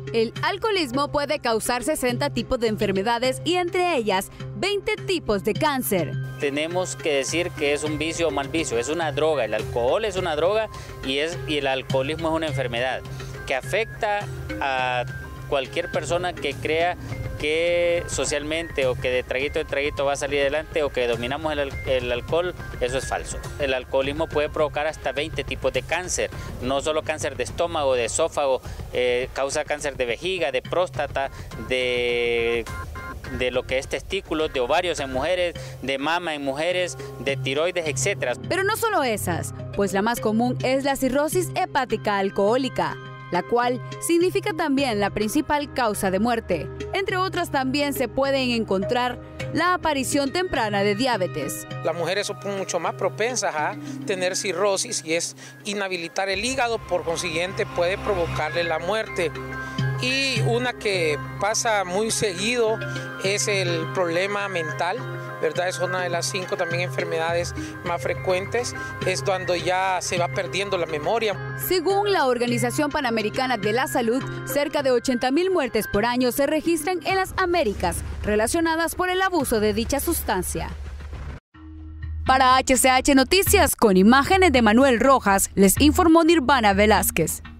El alcoholismo puede causar 60 tipos de enfermedades y entre ellas 20 tipos de cáncer. Tenemos que decir que es un vicio o mal vicio, es una droga. El alcohol es una droga y el alcoholismo es una enfermedad que afecta a cualquier persona que crea que socialmente o que de traguito en traguito va a salir adelante o que dominamos el alcohol. Eso es falso. El alcoholismo puede provocar hasta 20 tipos de cáncer, no solo cáncer de estómago, de esófago, causa cáncer de vejiga, de próstata, de lo que es testículos, de ovarios en mujeres, de mama en mujeres, de tiroides, etc. Pero no solo esas, pues la más común es la cirrosis hepática alcohólica, la cual significa también la principal causa de muerte. Entre otras también se pueden encontrar la aparición temprana de diabetes. Las mujeres son mucho más propensas a tener cirrosis y es inhabilitar el hígado, por consiguiente puede provocarle la muerte. Y una que pasa muy seguido es el problema mental, ¿verdad? Es una de las 5 también enfermedades más frecuentes, es cuando ya se va perdiendo la memoria. Según la Organización Panamericana de la Salud, cerca de 80,000 muertes por año se registran en las Américas relacionadas por el abuso de dicha sustancia. Para HCH Noticias, con imágenes de Manuel Rojas, les informó Nirvana Velázquez.